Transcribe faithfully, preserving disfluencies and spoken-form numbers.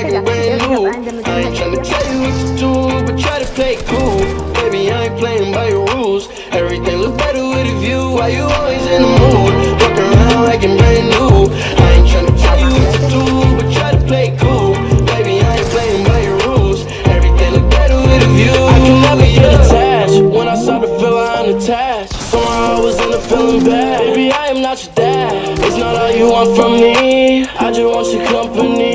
acting brand new. I ain't tryna tell you what to do, but try to play cool. Baby, I ain't playing by your rules. Everything look better with a view. Why you always in the mood? Walk around acting brand new. I ain't tryna tell you what to do, but try to play cool. Baby, I ain't playing by your rules. Everything look better with a view. I can never get attached. When I start to feel I'm unattached, somehow I was in the feeling bad. Baby, I am not your dad. It's not all you want from me. I just want your company.